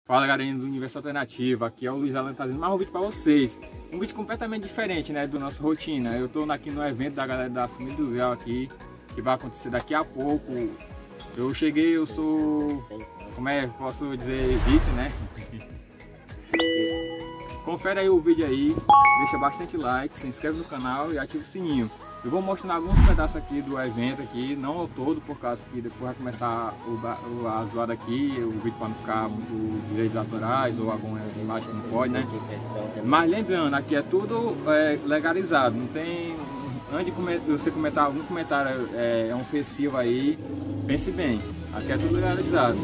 Fala galerinha do Universo Alternativo, aqui é o Luiz Alan trazendo mais um vídeo para vocês. Um vídeo completamente diferente, né, do nossa rotina. Eu tô aqui no evento da galera da Família do Zé aqui, que vai acontecer daqui a pouco. Eu cheguei, eu sou, posso dizer, VIP, né? Confere aí o vídeo aí, deixa bastante like, se inscreve no canal e ativa o sininho. Eu vou mostrar alguns pedaços aqui do evento aqui, não ao todo, por causa que depois vai começar a zoada aqui, o vídeo para não ficar muito direitos autorais ou alguma imagem que não pode, né? Mas lembrando, aqui é tudo legalizado, não tem... Antes de você comentar algum comentário ofensivo aí, pense bem, aqui é tudo legalizado.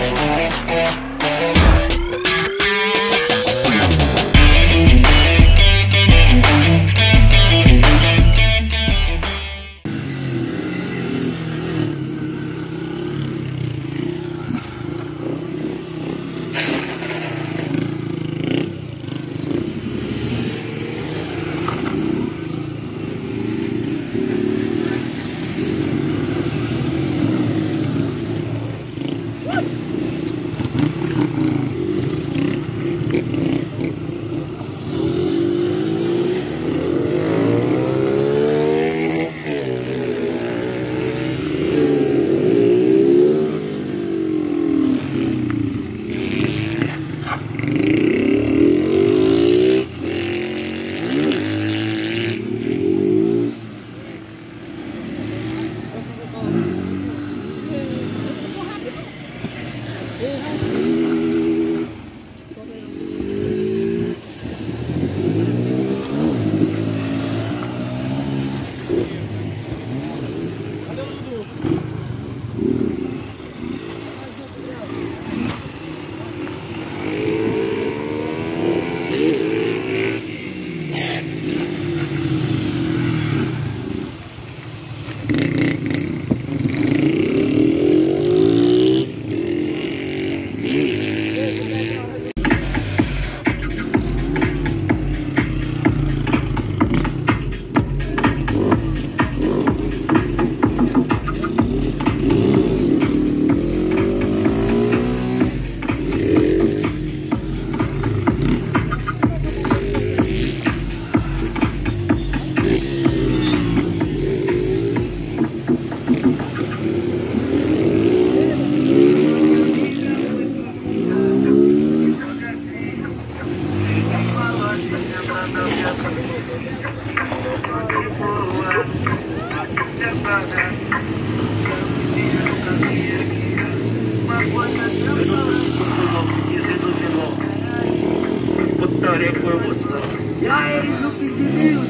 E aí, no pedido,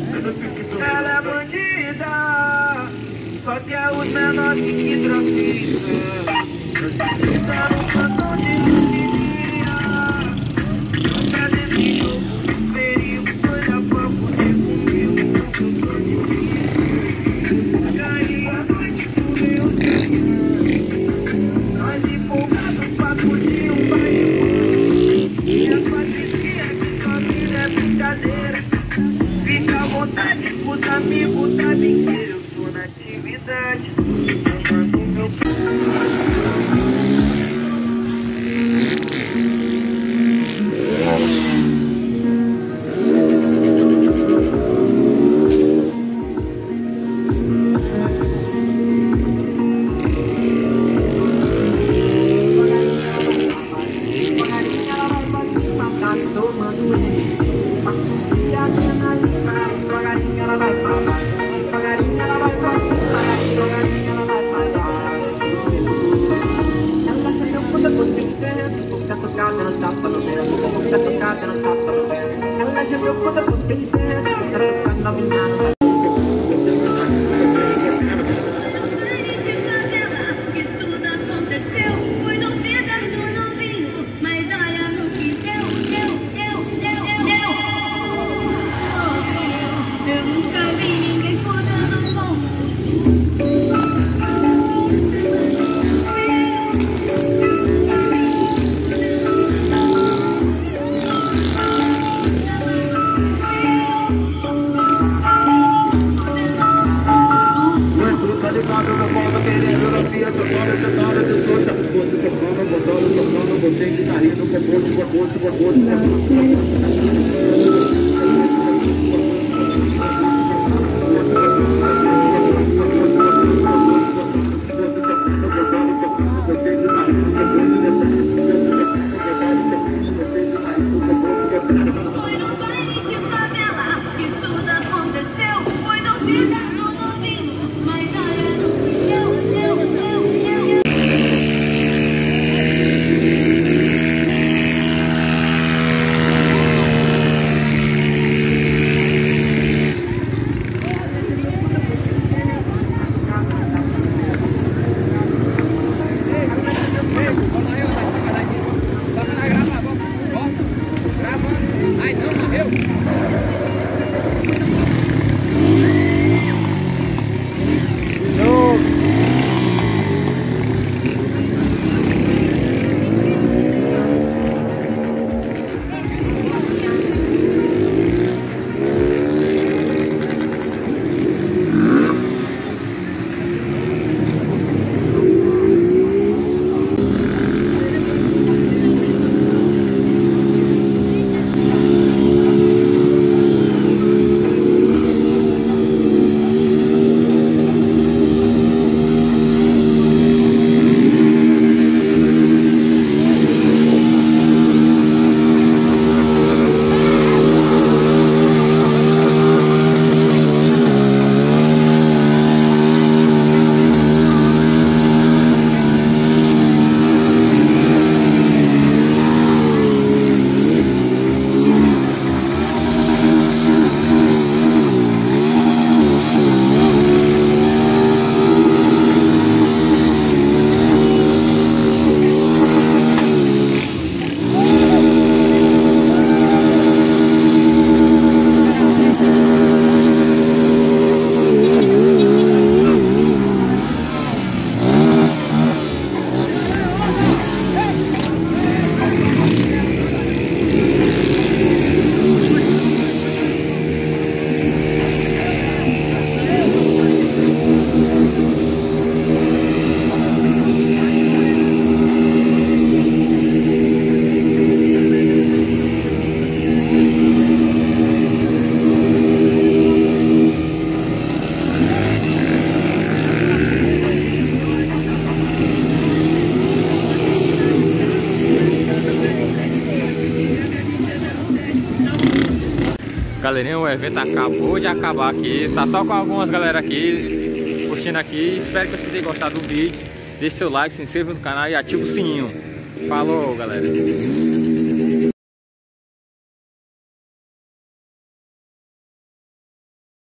ela é bandida, só que é os menores que traficam. Tá no cantão de luzinia, pra desse jogo, perigo, coisa pra poder comigo. Caí a noite pro meu dia, nós empolgados pra curtir um baile. E a patricia que só vida é brincadeira. Fica à vontade com os amigos da mentira. Eu tô na atividade, tomando meu ela já meu conta por ter na minha. Galerinha, o evento acabou de acabar aqui. Tá só com algumas galera aqui curtindo aqui. Espero que vocês tenham gostado do vídeo. Deixe seu like, se inscreva no canal e ative o sininho. Falou, galera.